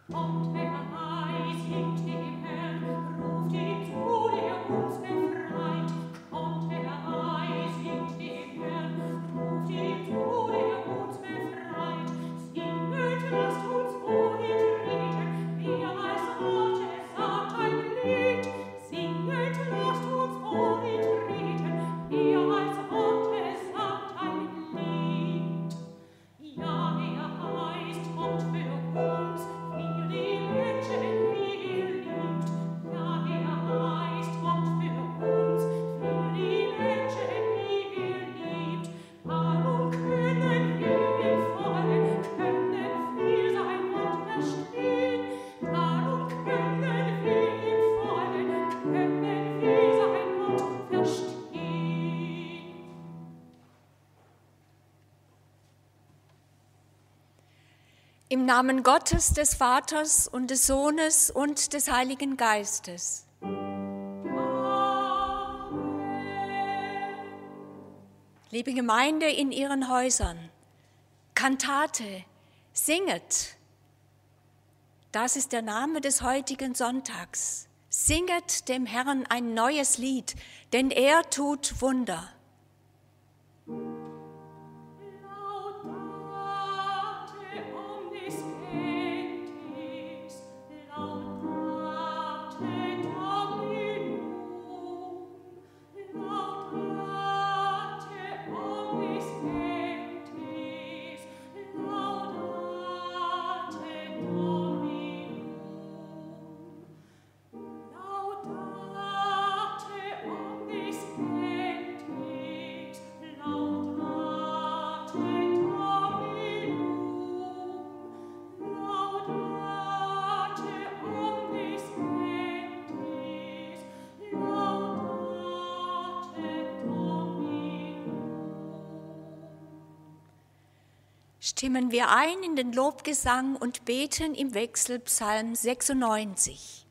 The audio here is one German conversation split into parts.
Im Namen Gottes, des Vaters und des Sohnes und des Heiligen Geistes. Amen. Liebe Gemeinde in ihren Häusern, Kantate, singet. Das ist der Name des heutigen Sonntags. Singet dem Herrn ein neues Lied, denn er tut Wunder. Stimmen wir ein in den Lobgesang und beten im Wechsel Psalm 96.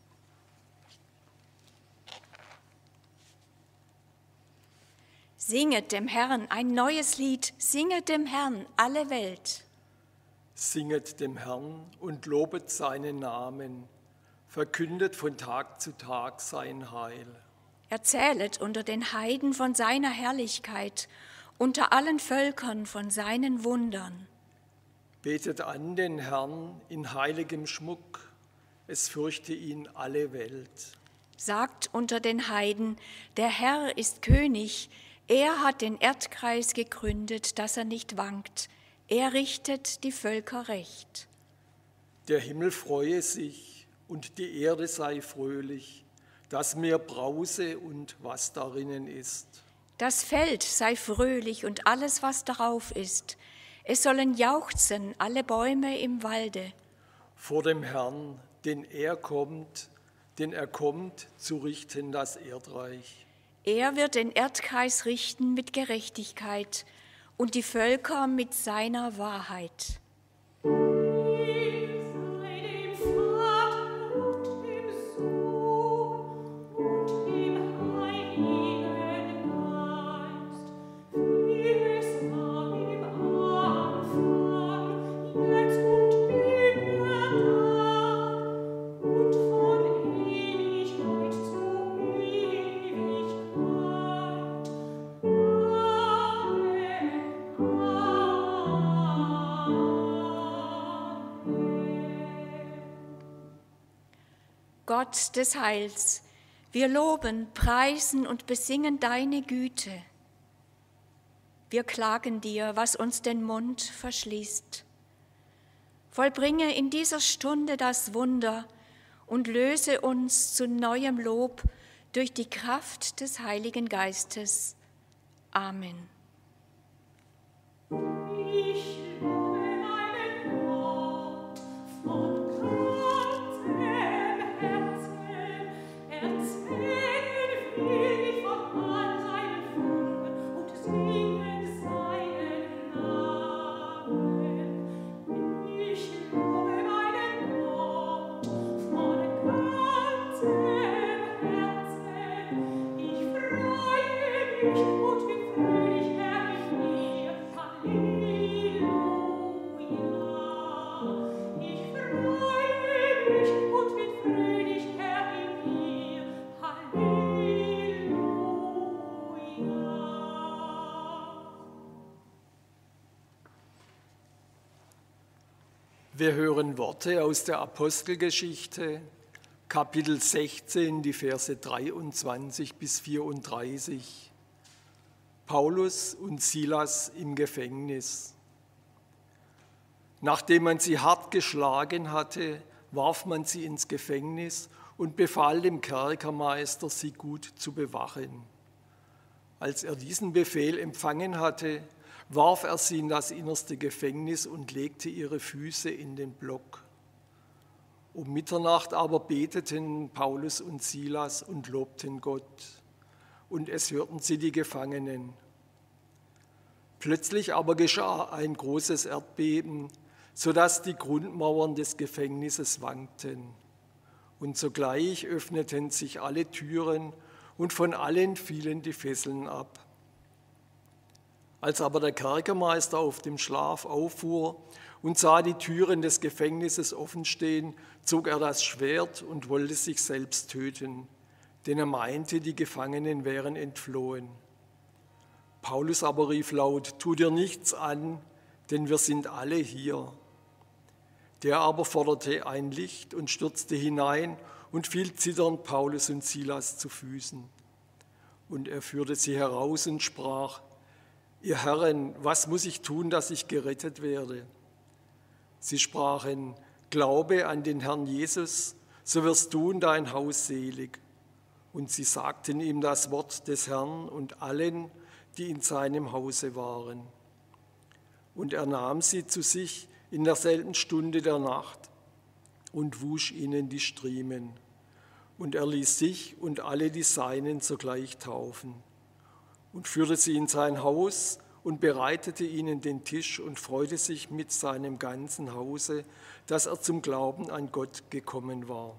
Singet dem Herrn ein neues Lied, singet dem Herrn alle Welt. Singet dem Herrn und lobet seinen Namen, verkündet von Tag zu Tag sein Heil. Erzählet unter den Heiden von seiner Herrlichkeit, unter allen Völkern von seinen Wundern. Betet an den Herrn in heiligem Schmuck, es fürchte ihn alle Welt. Sagt unter den Heiden, der Herr ist König, er hat den Erdkreis gegründet, dass er nicht wankt, er richtet die Völker recht. Der Himmel freue sich und die Erde sei fröhlich, das Meer brause und was darinnen ist. Das Feld sei fröhlich und alles, was darauf ist. Es sollen jauchzen alle Bäume im Walde. Vor dem Herrn, denn er kommt zu richten das Erdreich. Er wird den Erdkreis richten mit Gerechtigkeit und die Völker mit seiner Wahrheit. Gott des Heils, wir loben, preisen und besingen deine Güte. Wir klagen dir, was uns den Mund verschließt. Vollbringe in dieser Stunde das Wunder und löse uns zu neuem Lob durch die Kraft des Heiligen Geistes. Amen. Halleluja, ich freue Wir hören Worte aus der Apostelgeschichte, Kapitel 16, die Verse 23 bis 34. Paulus und Silas im Gefängnis. Nachdem man sie hart geschlagen hatte, warf man sie ins Gefängnis und befahl dem Kerkermeister, sie gut zu bewachen. Als er diesen Befehl empfangen hatte, warf er sie in das innerste Gefängnis und legte ihre Füße in den Block. Um Mitternacht aber beteten Paulus und Silas und lobten Gott, und es hörten sie die Gefangenen. Plötzlich aber geschah ein großes Erdbeben, sodass die Grundmauern des Gefängnisses wankten. Und sogleich öffneten sich alle Türen und von allen fielen die Fesseln ab. Als aber der Kerkermeister auf dem Schlaf auffuhr und sah die Türen des Gefängnisses offen stehen, zog er das Schwert und wollte sich selbst töten, denn er meinte, die Gefangenen wären entflohen. Paulus aber rief laut: Tu dir nichts an, denn wir sind alle hier. Der aber forderte ein Licht und stürzte hinein und fiel zitternd Paulus und Silas zu Füßen. Und er führte sie heraus und sprach: Ihr Herren, was muss ich tun, dass ich gerettet werde? Sie sprachen: Glaube an den Herrn Jesus, so wirst du und dein Haus selig. Und sie sagten ihm das Wort des Herrn und allen, die in seinem Hause waren. Und er nahm sie zu sich in derselben Stunde der Nacht und wusch ihnen die Striemen. Und er ließ sich und alle die Seinen sogleich taufen und führte sie in sein Haus und bereitete ihnen den Tisch und freute sich mit seinem ganzen Hause, dass er zum Glauben an Gott gekommen war.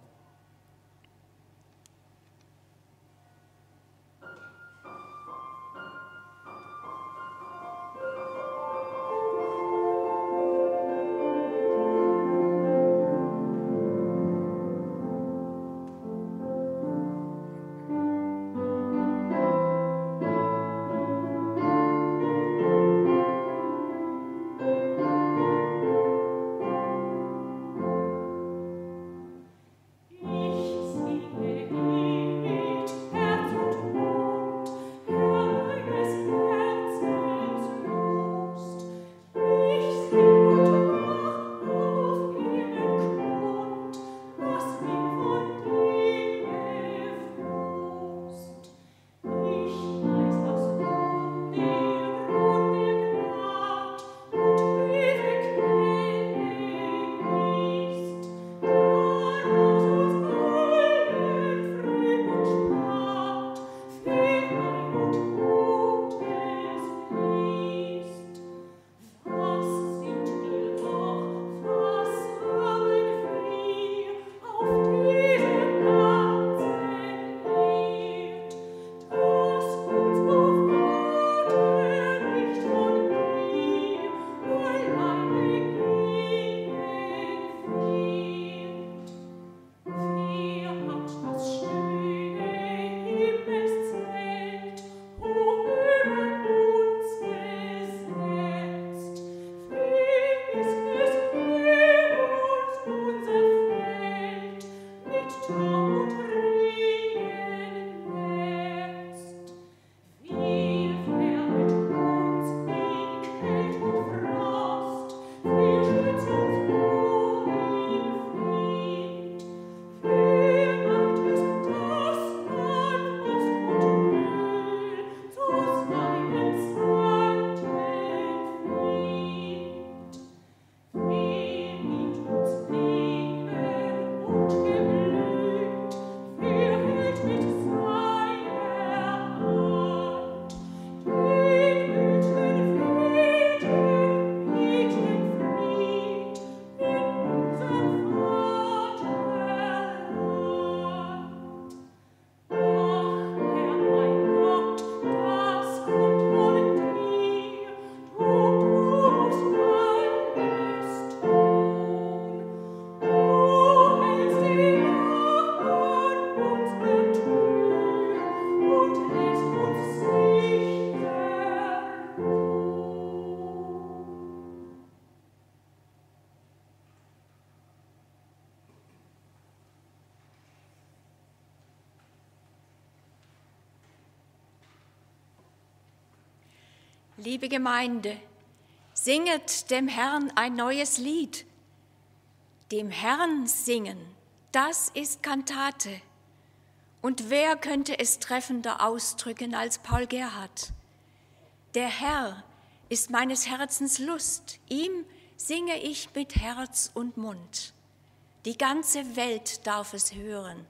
Liebe Gemeinde, singet dem Herrn ein neues Lied. Dem Herrn singen, das ist Kantate. Und wer könnte es treffender ausdrücken als Paul Gerhardt? Der Herr ist meines Herzens Lust, ihm singe ich mit Herz und Mund. Die ganze Welt darf es hören.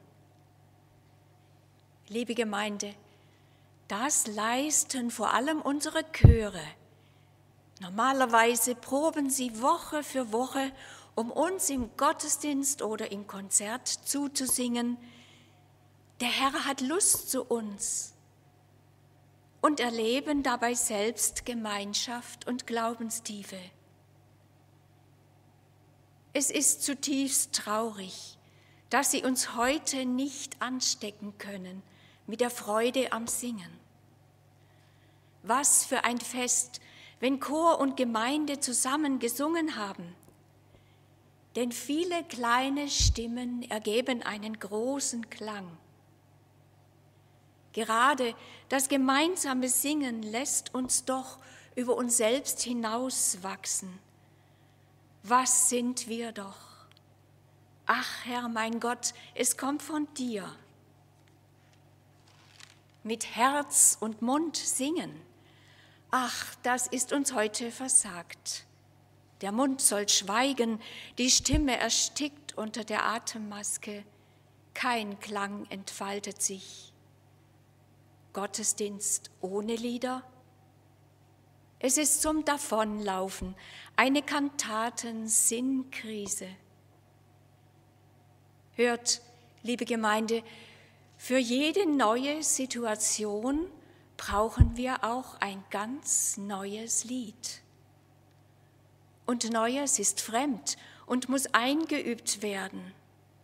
Liebe Gemeinde, das leisten vor allem unsere Chöre. Normalerweise proben sie Woche für Woche, um uns im Gottesdienst oder im Konzert zuzusingen. Der Herr hat Lust zu uns und erleben dabei selbst Gemeinschaft und Glaubenstiefe. Es ist zutiefst traurig, dass sie uns heute nicht anstecken können mit der Freude am Singen. Was für ein Fest, wenn Chor und Gemeinde zusammen gesungen haben. Denn viele kleine Stimmen ergeben einen großen Klang. Gerade das gemeinsame Singen lässt uns doch über uns selbst hinauswachsen. Was sind wir doch? Ach Herr, mein Gott, es kommt von dir. Mit Herz und Mund singen. Ach, das ist uns heute versagt. Der Mund soll schweigen, die Stimme erstickt unter der Atemmaske. Kein Klang entfaltet sich. Gottesdienst ohne Lieder? Es ist zum Davonlaufen, eine Kantaten-Sinnkrise. Hört, liebe Gemeinde, für jede neue Situation brauchen wir auch ein ganz neues Lied. Und Neues ist fremd und muss eingeübt werden.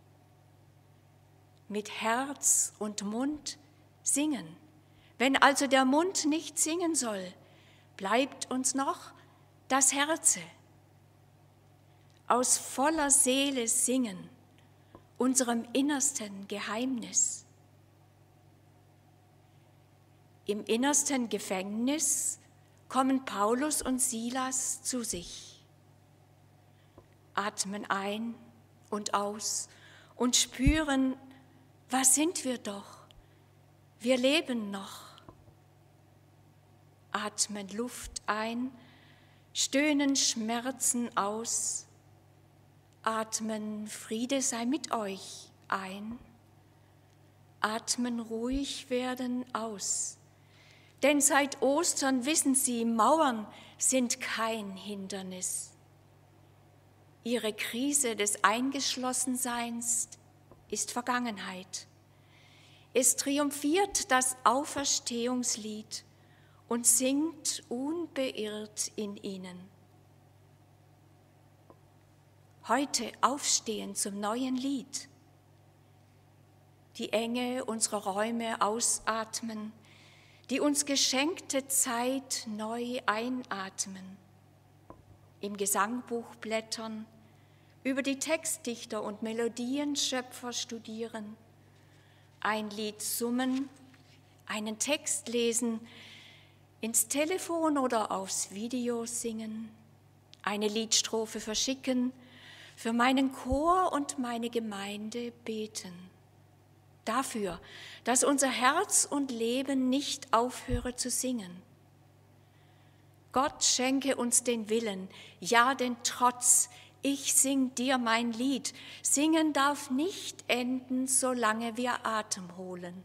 Mit Herz und Mund singen. Wenn also der Mund nicht singen soll, bleibt uns noch das Herze. Aus voller Seele singen, unserem innersten Geheimnis. Im innersten Gefängnis kommen Paulus und Silas zu sich, atmen ein und aus und spüren, was sind wir doch? Wir leben noch. Atmen Luft ein, stöhnen Schmerzen aus, atmen Friede sei mit euch ein, atmen ruhig werden aus. Denn seit Ostern wissen sie, Mauern sind kein Hindernis. Ihre Krise des Eingeschlossenseins ist Vergangenheit. Es triumphiert das Auferstehungslied und singt unbeirrt in ihnen. Heute aufstehen zum neuen Lied. Die Enge unserer Räume ausatmen, die uns geschenkte Zeit neu einatmen. Im Gesangbuch blättern, über die Textdichter und Melodienschöpfer studieren, ein Lied summen, einen Text lesen, ins Telefon oder aufs Video singen, eine Liedstrophe verschicken, für meinen Chor und meine Gemeinde beten. Dafür, dass unser Herz und Leben nicht aufhöre zu singen. Gott schenke uns den Willen, ja den Trotz, ich sing dir mein Lied. Singen darf nicht enden, solange wir Atem holen.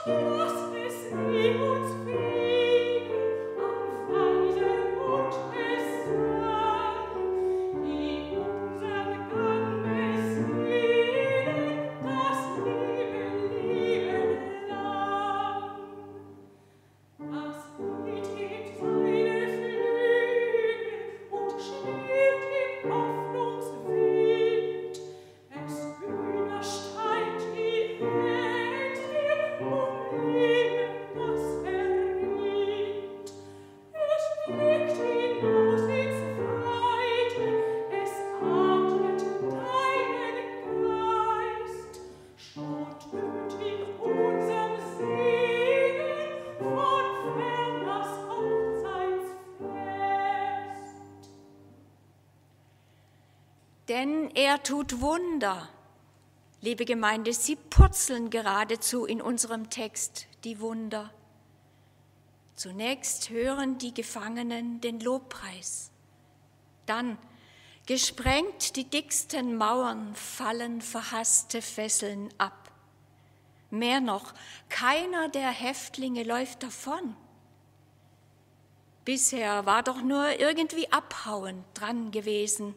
Denn er tut Wunder. Liebe Gemeinde, sie purzeln geradezu in unserem Text, die Wunder. Zunächst hören die Gefangenen den Lobpreis. Dann, gesprengt die dicksten Mauern, fallen verhasste Fesseln ab. Mehr noch, keiner der Häftlinge läuft davon. Bisher war doch nur irgendwie Abhauen dran gewesen.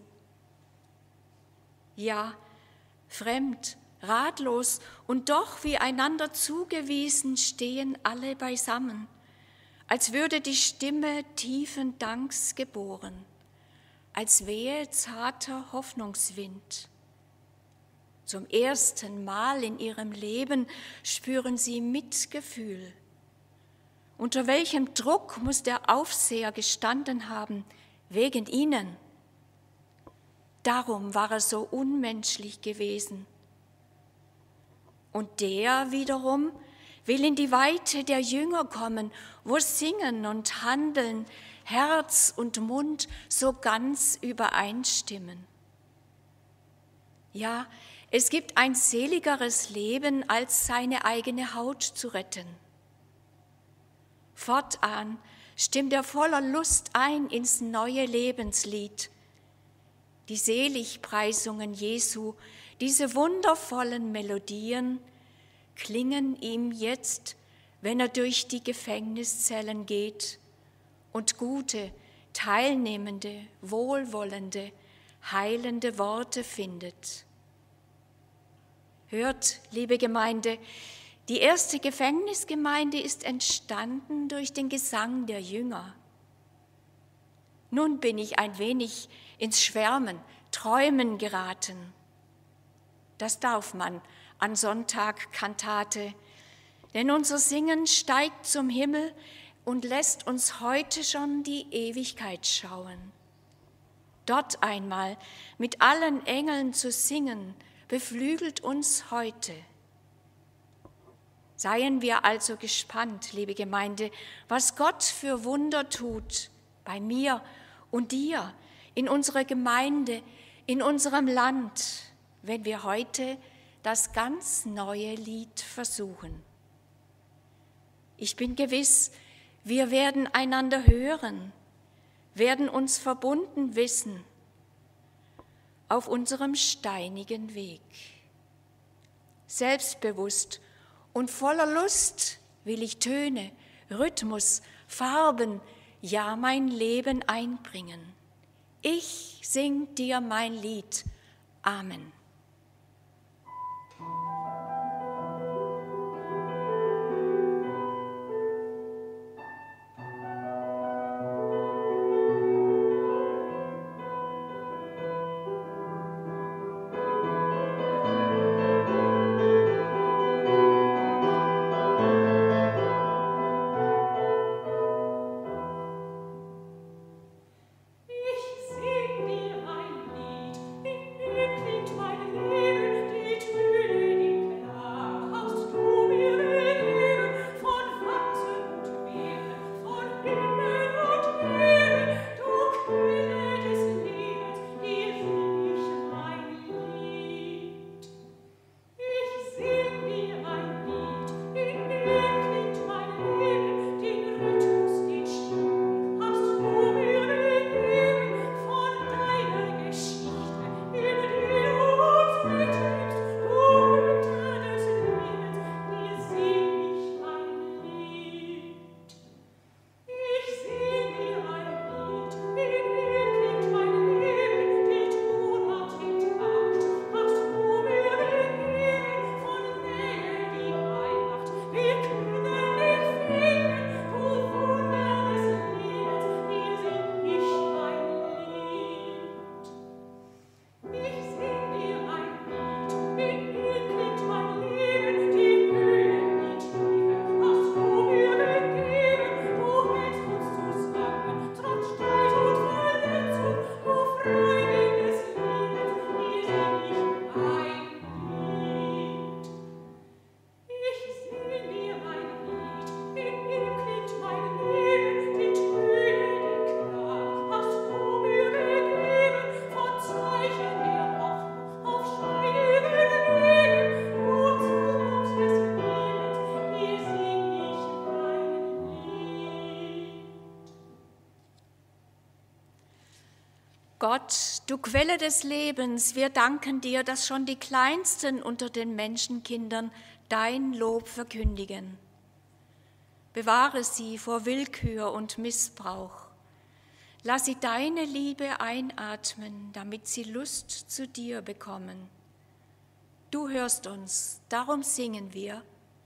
Ja, fremd, ratlos und doch wie einander zugewiesen stehen alle beisammen, als würde die Stimme tiefen Danks geboren, als wehe zarter Hoffnungswind. Zum ersten Mal in ihrem Leben spüren sie Mitgefühl. Unter welchem Druck muss der Aufseher gestanden haben, wegen ihnen? Darum war er so unmenschlich gewesen. Und der wiederum will in die Weite der Jünger kommen, wo Singen und Handeln, Herz und Mund so ganz übereinstimmen. Ja, es gibt ein seligeres Leben, als seine eigene Haut zu retten. Fortan stimmt er voller Lust ein ins neue Lebenslied. Die Seligpreisungen Jesu, diese wundervollen Melodien, klingen ihm jetzt, wenn er durch die Gefängniszellen geht und gute, teilnehmende, wohlwollende, heilende Worte findet. Hört, liebe Gemeinde, die erste Gefängnisgemeinde ist entstanden durch den Gesang der Jünger. Nun bin ich ein wenig ins Schwärmen, Träumen geraten. Das darf man an Sonntagkantate, denn unser Singen steigt zum Himmel und lässt uns heute schon die Ewigkeit schauen. Dort einmal mit allen Engeln zu singen, beflügelt uns heute. Seien wir also gespannt, liebe Gemeinde, was Gott für Wunder tut bei mir und dir, in unserer Gemeinde, in unserem Land, wenn wir heute das ganz neue Lied versuchen. Ich bin gewiss, wir werden einander hören, werden uns verbunden wissen auf unserem steinigen Weg. Selbstbewusst und voller Lust will ich Töne, Rhythmus, Farben, ja mein Leben einbringen. Ich sing dir mein Lied. Amen. Klingt mein Leben, die Töne, die Gott, du Quelle des Lebens, wir danken dir, dass schon die Kleinsten unter den Menschenkindern dein Lob verkündigen. Bewahre sie vor Willkür und Missbrauch. Lass sie deine Liebe einatmen, damit sie Lust zu dir bekommen. Du hörst uns, darum singen wir.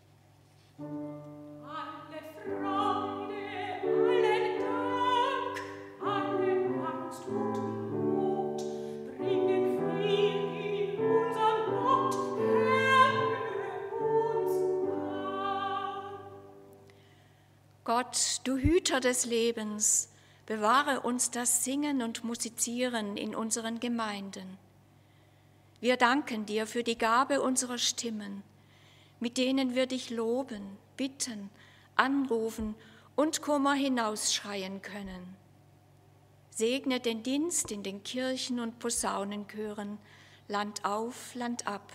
Alle Freude, allen Dank, alle Angst und Not bringen wir in unseren Gott, Herr, höre uns an. Gott, du Hüter des Lebens, bewahre uns das Singen und Musizieren in unseren Gemeinden. Wir danken dir für die Gabe unserer Stimmen, mit denen wir dich loben, bitten, anrufen und Kummer hinausschreien können. Segne den Dienst in den Kirchen und Posaunenchören, Land auf, Land ab.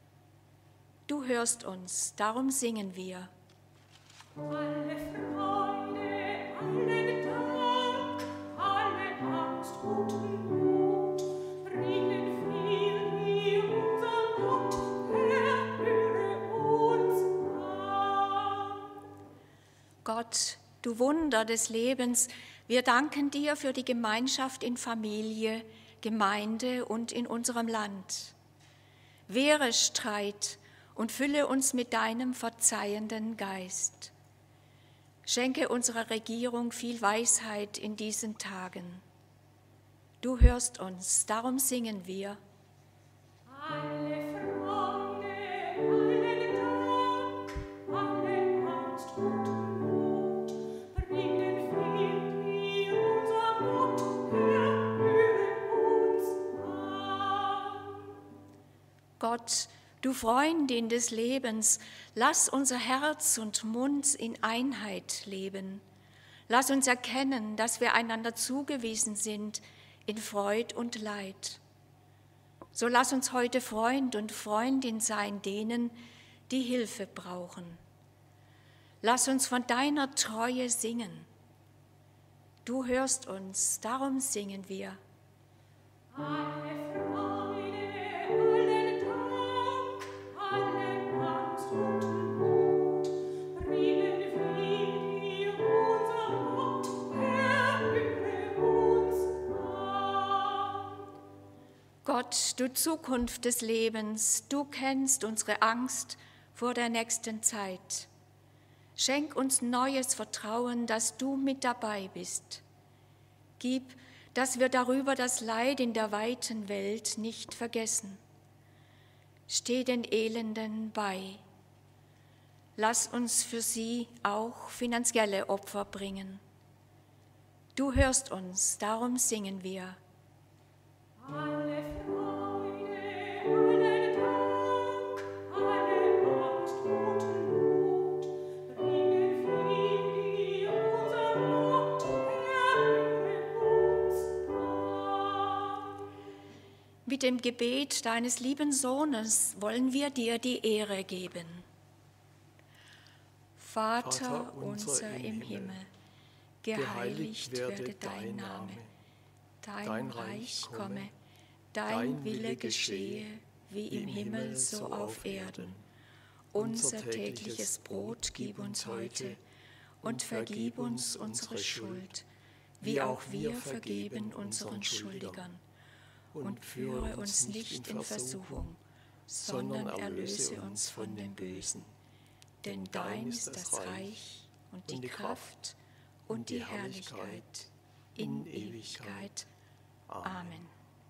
Du hörst uns, darum singen wir. Alle Freude, allen Dank, alle Angst und Not bringen wir unser Gott, Herr, höre uns an. Gott, du Wunder des Lebens, wir danken dir für die Gemeinschaft in Familie, Gemeinde und in unserem Land. Wehre Streit und fülle uns mit deinem verzeihenden Geist. Schenke unserer Regierung viel Weisheit in diesen Tagen. Du hörst uns, darum singen wir. Alle Freude, allen Dank, alle Angst und Not bringen wir unser Gott, Herr, höre uns an. Gott, du Freundin des Lebens, lass unser Herz und Mund in Einheit leben. Lass uns erkennen, dass wir einander zugewiesen sind in Freud und Leid. So lass uns heute Freund und Freundin sein denen, die Hilfe brauchen. Lass uns von deiner Treue singen. Du hörst uns, darum singen wir. Alle Freude, allen Dank, alle Angst und Not bringen wir unser Gott, Herr, höre uns an. Gott, du Zukunft des Lebens, du kennst unsere Angst vor der nächsten Zeit. Schenk uns neues Vertrauen, dass du mit dabei bist. Gib, dass wir darüber das Leid in der weiten Welt nicht vergessen. Steh den Elenden bei. Lass uns für sie auch finanzielle Opfer bringen. Du hörst uns, darum singen wir. Alle Freude, allen Dank, alle Angst und Not bringen wir unser Gott, Herr, höre uns an. Mit dem Gebet deines lieben Sohnes wollen wir dir die Ehre geben. Vater unser im Himmel, geheiligt werde dein Name. Dein Reich komme, dein Wille geschehe, wie im Himmel so auf Erden. Unser tägliches Brot gib uns heute und vergib uns unsere Schuld, wie auch wir vergeben unseren Schuldigern. Und führe uns nicht in Versuchung, sondern erlöse uns von dem Bösen. Denn dein ist das Reich und die Kraft und die Herrlichkeit in Ewigkeit. Amen.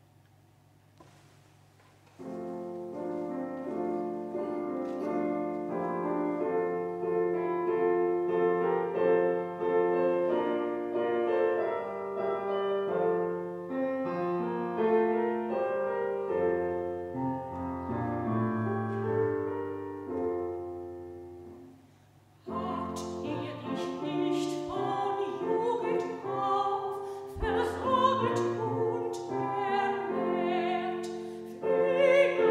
Habt ihr dich nicht von Jugend auf versorgt und ernährt, für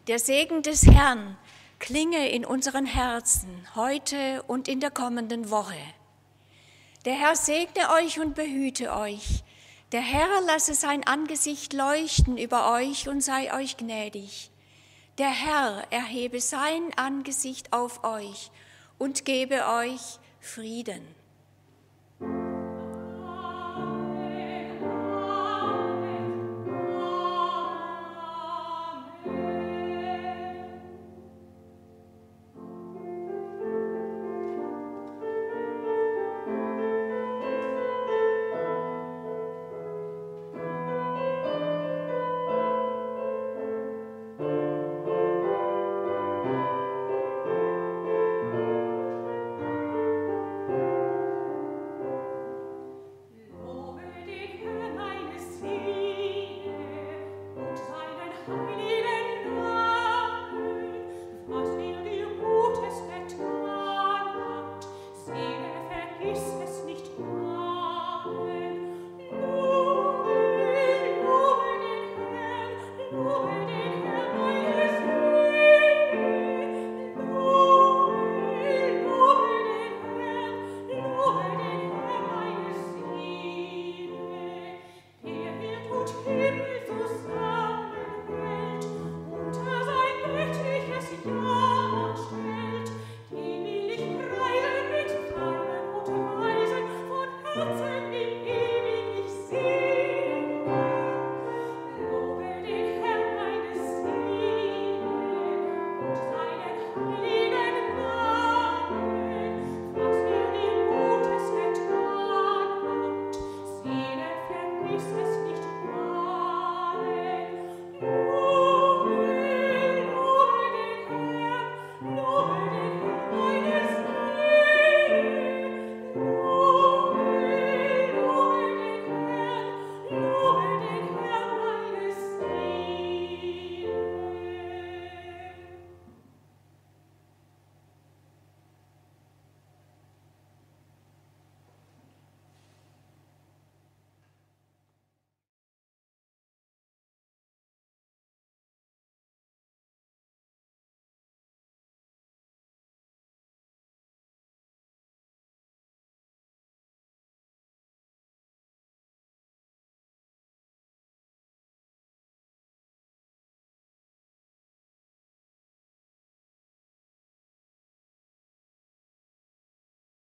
Der Segen des Herrn klinge in unseren Herzen heute und in der kommenden Woche. Der Herr segne euch und behüte euch. Der Herr lasse sein Angesicht leuchten über euch und sei euch gnädig. Der Herr erhebe sein Angesicht auf euch und gebe euch Frieden. Ist es nicht wahr?